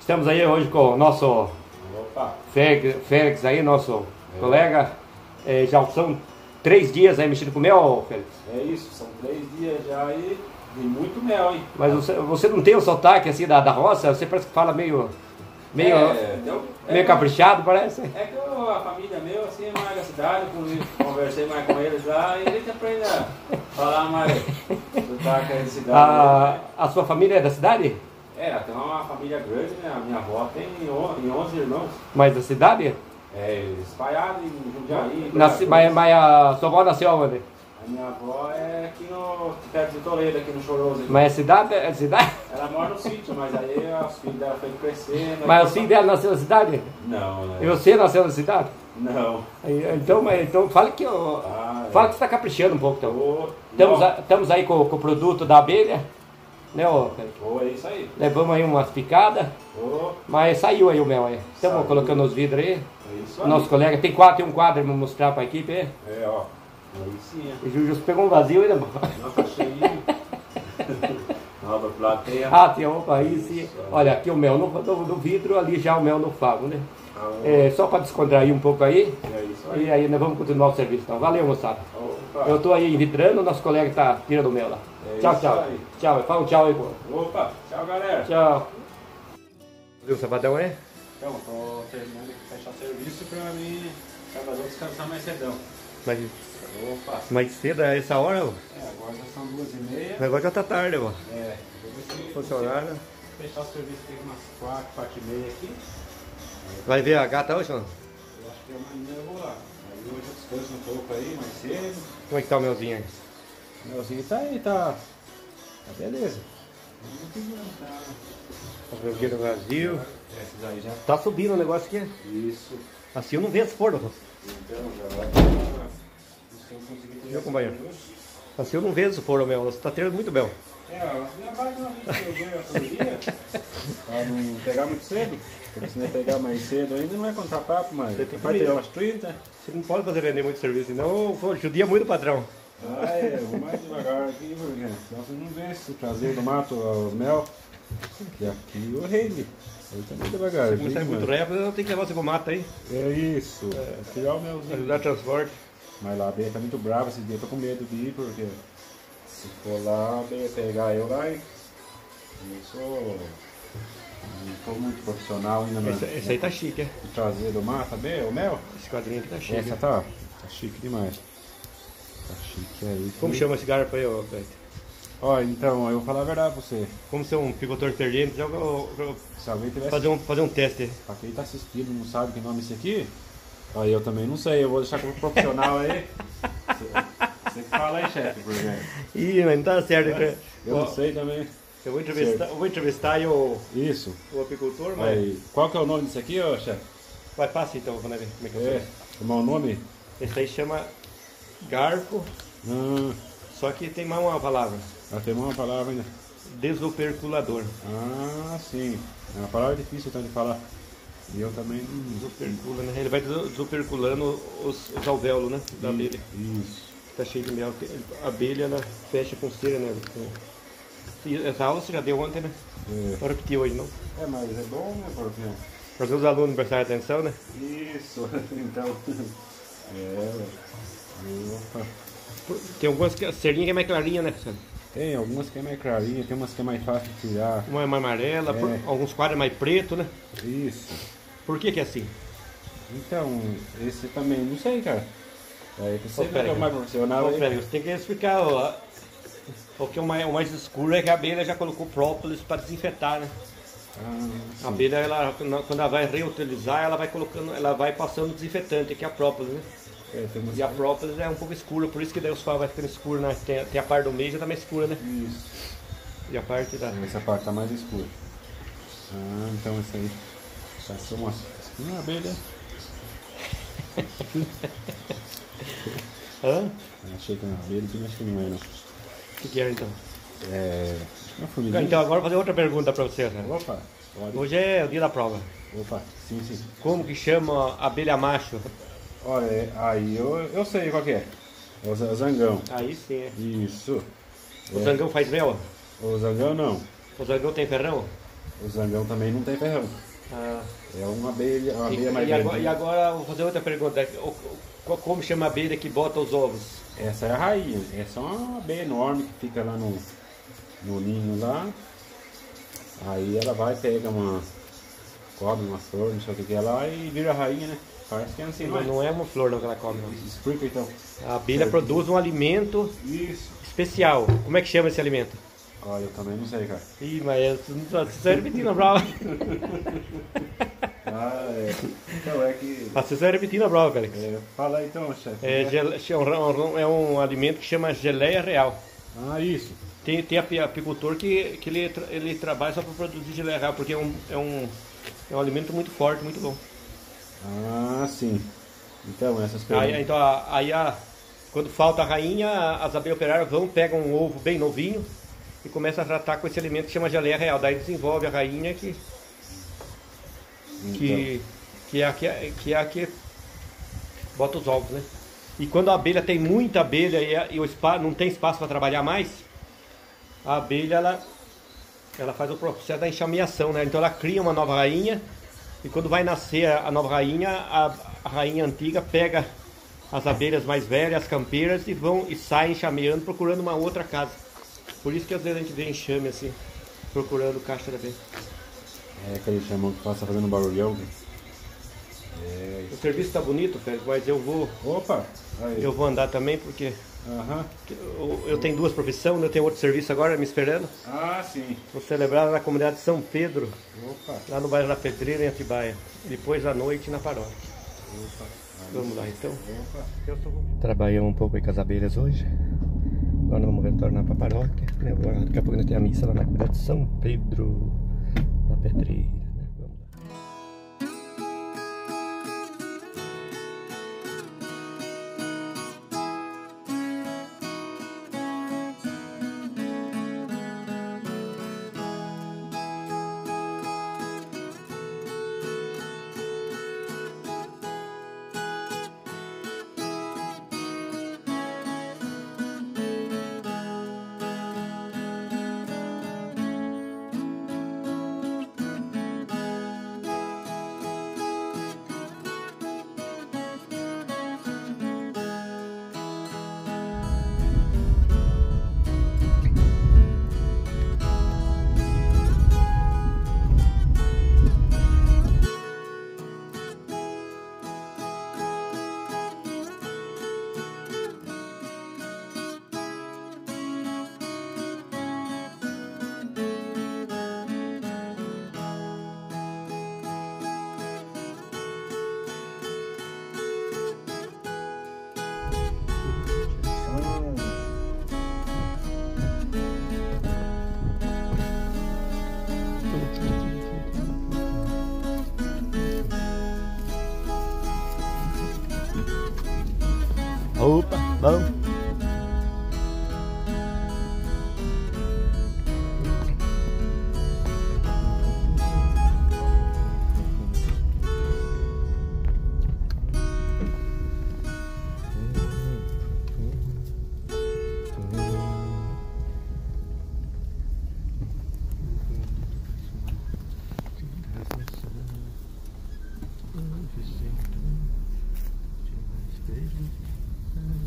Estamos aí hoje com o nosso Félix aí, nosso colega. Já são 3 dias aí mexendo com mel, Félix? É isso, são 3 dias já e muito mel, hein? Mas você não tem o sotaque assim da roça? Você parece que fala meio caprichado, parece? É que a família meu assim, é mais da cidade, conversei mais com eles lá e eles aprendem a falar mais sotaque da cidade. A sua família é da cidade? Tem uma família grande, né? A minha avó tem 11 irmãos. Mas da cidade? Espalhado em Jundiaí. Mas a sua avó nasceu onde? A minha avó é aqui perto de Toledo, aqui no Choroso. Aqui. Mas é cidade? Ela mora no sítio, mas aí os filhos dela foram crescendo. Mas o filho dela nasceu na cidade? Não, né? E você nasceu na cidade? Não. Então fala que fala que você está caprichando um pouco. Então. Estamos aí com o produto da abelha. Né, é isso aí. Levamos aí umas picadas. Mas saiu aí o mel aí. Estamos colocando os vidros aí. É isso aí. Nosso colega tem um quadro para mostrar para a equipe. Ó. Aí sim. O Júlio pegou um vazio ainda. Nossa, cheinho. Nova plateia. Opa, aí sim. Olha, aqui o mel no vidro, ali já o mel no favo, né? Só para descontrair um pouco aí. É isso aí. E aí nós vamos continuar o serviço então. Valeu, moçada. Opa. Eu estou aí envidrando, nosso colega está tirando o mel lá. Tchau. Tchau. Fala um tchau aí, pô. Opa, tchau, galera. Tchau. Viu o sabadão aí? Então, tô terminando de fechar o serviço pra mim sábado descansar mais cedão. Mais cedo a essa hora? Agora já são 2h30. Agora já tá tarde, ó. Funcionário. Fechar o serviço tem umas 4h30 aqui. Vai ver a gata hoje, não? Eu acho que amanhã eu vou lá. Aí hoje eu descanso um pouco aí, mais cedo. Como é que tá o melzinho aí? O melzinho tá aí, tá beleza. Tá jogando vazio. Esses aí já. Tá subindo o negócio aqui. Isso. Assim eu não vejo as fornas. Então, já vai. Viu, companheiro? Assim eu não vejo o forno, mel. Você tá tendo muito mel. Já vai uma vez que eu ganho todo dia. Pra não pegar muito cedo. Porque se não pegar mais cedo ainda não vai contar papo, mas vai ter umas 30. Você não pode fazer vender muito serviço, senão judia muito o patrão. Eu vou mais devagar aqui, porque senão você não vê se trazer do mato os mel. E aqui o rei. Aí também devagar. Se começar muito rápido, eu tenho que levar você pro mato aí. É isso. Tirar o melzinho. Ajudar transporte. Mas lá a Bia tá muito brava esse dia, eu tô com medo de ir, porque se for lá, a Bia pegar eu lá e não tô muito profissional ainda. Esse aí tá chique, é? De trazer do mato, o mel? Esse quadrinho aqui tá chique. Essa tá chique demais. Tá chique aí. Como chama esse garfo aí, ô Beto? Então, eu vou falar a verdade pra você. Como ser um picotor experiente, Se alguém tivesse... fazer um teste. Pra quem tá assistindo não sabe que nome é esse aqui, aí eu também não sei, eu vou deixar como profissional aí. Você que fala aí, chefe, porque... Mas não tá certo. Eu não sei também. Eu vou entrevistar aí o apicultor, mas... Aí, qual que é o nome disso aqui, chefe? Vai fácil então, vamos ver como é que é. Como é o nome? Esse aí chama garfo, só que tem mais uma palavra. Tem uma palavra ainda. Desoperculador. Sim. É uma palavra difícil então de falar. E eu também... Desopercula, né? Ele vai desoperculando os alvéolos, né? Da abelha. Isso. Tá cheio de mel. A abelha, ela fecha com cera, né? Essa aula você já deu ontem, né? Não repetir hoje, não? Mas é bom, né? Porque... Fazer os alunos prestarem atenção, né? Isso. Então... Opa. Tem algumas que a cerinha que é mais clarinha, né, Cristiano? Tem algumas que é mais clarinha, tem umas que é mais fácil de tirar. Uma é mais amarela, alguns quadros é mais preto, né? Isso. Por que é assim? Então, esse também, não sei, cara. Aí você que é o mais profissional. Você tem que explicar, porque o mais escuro é que a abelha já colocou própolis para desinfetar, né? A abelha, quando ela vai reutilizar, ela vai passando desinfetante, que é a própolis, né? E a própolis é um pouco escura, por isso que daí os favos vai ficando escuro, né? Tem a parte do meio já tá mais escura, né? Isso. E a parte da... Essa parte tá mais escura. Então isso aí. Passou uma abelha. Achei que era uma abelha, mas acho que não é, não. O que era então? Uma formiguinha. Então agora eu vou fazer outra pergunta para você, né? Opa, pode. Hoje é o dia da prova. Opa, sim. Como que chama abelha macho? Olha, aí eu sei qual que é. O zangão. Aí sim, é. Isso. O zangão faz mel? O zangão não. O zangão tem ferrão? O zangão também não tem ferrão. Ah. É uma abelha mais grande. E agora, vou fazer outra pergunta. Como chama a abelha que bota os ovos? Essa é a rainha. Essa é uma abelha enorme que fica lá no ninho lá. Aí ela vai, pega come uma flor, não sei o que é lá e vira a rainha, né? Parece que é assim, mas não é uma flor não que ela come. Não. Explica então. A abelha produz um alimento especial. Como é que chama esse alimento? Olha, eu também não sei, cara. Ih, mas você está repetindo a prova. Então é que... Você está repetindo a prova, Félix. Fala aí então, chefe. É um alimento que chama geleia real. Ah, isso. Tem apicultor que ele trabalha só para produzir geleia real, porque é um alimento muito forte, muito bom. Ah, sim. Então, essas perguntas... Quando falta a rainha, as abelhas operárias pegam um ovo bem novinho e começam a tratar com esse alimento que chama geleia real. Daí desenvolve a rainha que é a que bota os ovos, né? E quando a abelha tem muita abelha e não tem espaço para trabalhar mais, a abelha ela faz o processo da enxameação, né? Então ela cria uma nova rainha e quando vai nascer a nova rainha, a rainha antiga pega as abelhas mais velhas, as campeiras, e saem enxameando procurando uma outra casa. Por isso que às vezes a gente vê enxame assim, procurando caixa da abelha. É aquele chamão que passa fazendo barulhão. O serviço está bonito, Félix, mas eu vou... Opa! Aí. Eu vou andar também porque... Eu tenho duas profissões, eu tenho outro serviço agora me esperando. Ah, sim. Vou celebrar na comunidade de São Pedro, Opa. Lá no bairro da Pedreira, em Atibaia. Depois à noite na paróquia. Opa. Vamos lá então. Opa. Trabalhamos um pouco aí com as abelhas hoje. Agora vamos retornar para a paróquia. Daqui a pouco nós temos a missa lá na comunidade de São Pedro da Pedreira. Opa, bom.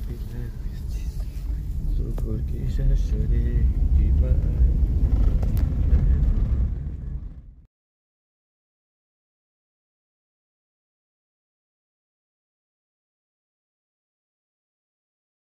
Porque já chorei demais.